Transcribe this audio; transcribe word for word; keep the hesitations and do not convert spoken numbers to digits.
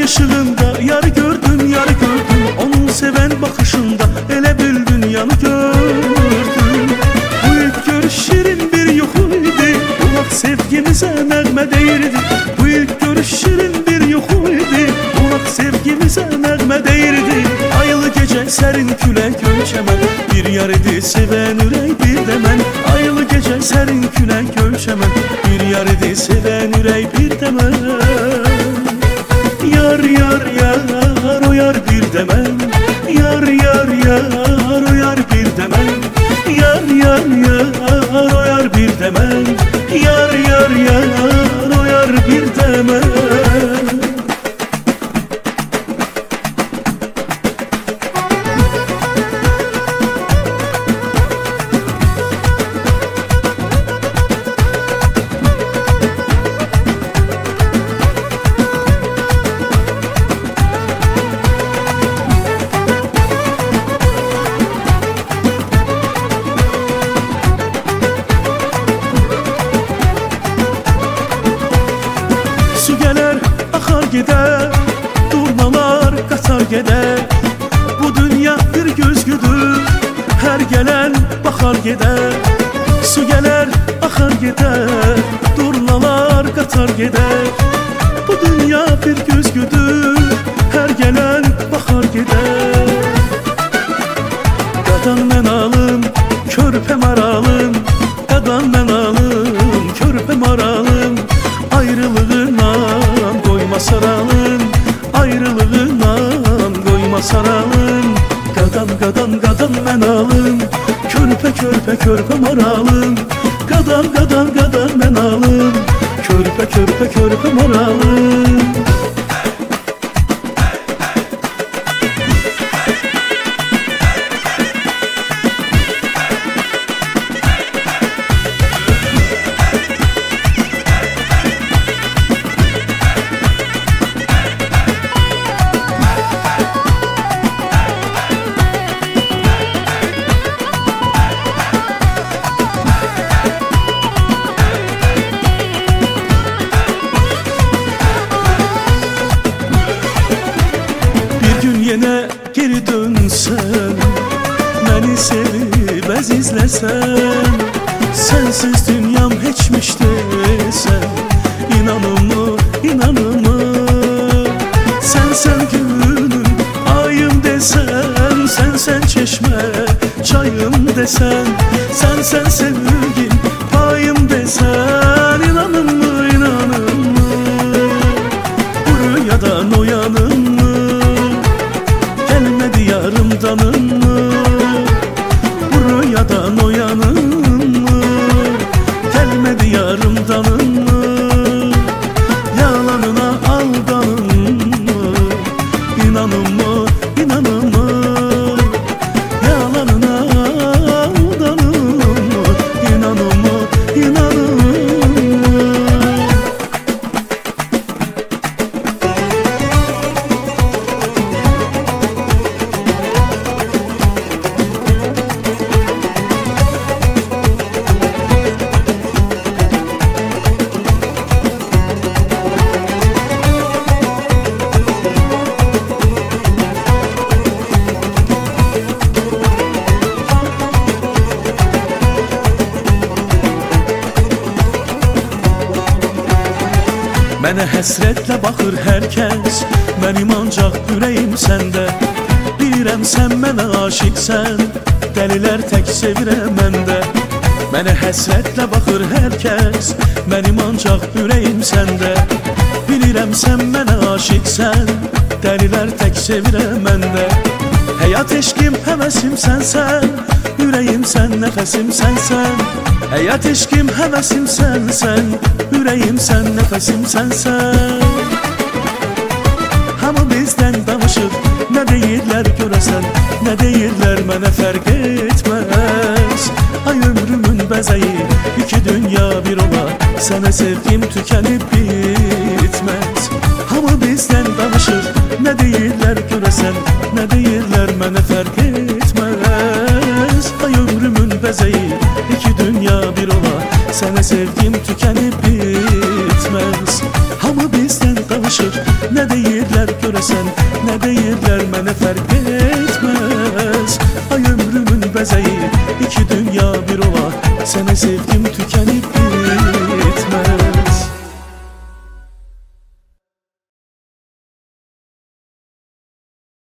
ışığında yar gördüm, yar gördüm. Onun seven bakışında ele bil dünyanı gördüm. Bu ilk görüş şirin bir yuhuydu, kulak sevgimize nəğmə değirdi. Bu ilk görüş şirin bir yuhuydu, kulak sevgimize nəğmə değirdi. Aylı gece serin külək ölçəmən, bir yar idi seven ürək bir də mən. Aylı gece serin külək ölçəmən, bir yar idi seven ürək bir də mən. Yar yar yar o yar bir də mən. Yar yar yar o yar bir də mən. Yar yar yar o yar bir də mən. Yar yar yar o yar bir də mən. Su gələr, axar gedər, durnalar qatar gedər. Bu dünya bir güzgüdür, hər gələn baxar gedər. Su gələr, axar gedər, durnalar qatar gedər. Bu dünya bir güzgüdür, hər gələn baxar gedər. Qadan mən alım, körpə maralım. Qadan mən alım, körpə maralım. Ayrılığından koyma saralım, ayrılığından koyma saralım. Qadan qadan qadan mən alım, körpə körpə körpə maralım. Qadan qadan qadan mən alım, körpə körpə körpə maralım. Yenə geri dönsən, məni sevib əzizləsən. Sənsiz dünyam heçmiş desən, inanımı, inanımı. Sənsən günüm, ayım desən, sənsən çeşmə, çayım desən. Sənsən sevgim, payım desən, inanımı, inanımı. Bu rüyadan uyanım mı? Gelmedi yarımdanım mı? Bu rüyadan uyanım mı? Gelmedi yarımdanım mı? Yalanına aldanım mı? İnanım mı? İnanım mı? Yalanına aldanım mı? İnanım mı? İnanım mı? Mənə həsrətlə baxır hər kəs, mənim ancaq ürəyim səndə. Bilirəm sən mənə aşiqsən, dəlilər tək sevirəm məndə. Mənə həsrətlə baxır hər kəs, mənim ancaq ürəyim səndə. Bilirəm sən mənə aşiqsən, dəlilər tək sevirəm məndə. Həyat eşqim, həvəsim sənsən, ürəyim sən, nəfəsim sənsən. Həyat eşqim, həvəsim sənsən, ürəyim sən, nəfəsim sənsən. Hamı bizdən danışır, nə deyirlər görəsən, nə deyirlər mənə fərq etməz. Ay ömrümün bəzəyi, iki dünya bir ola, sənə sevgim tükənib bitməz. Hamı bizdən danışır, nə deyirlər görəsən, nə deyirlər mənə fərq etməz. Ay ömrümün bəzəyi, iki dünya bir ola, sənə sevgim tükənib bitməz. Hamı bizdən danışır, nə deyirlər deyirlər görəsən, nə deyirlər mənə fərq etməz. Ay ömrümün bəzəyi, iki dünya bir ola, sənə sevdim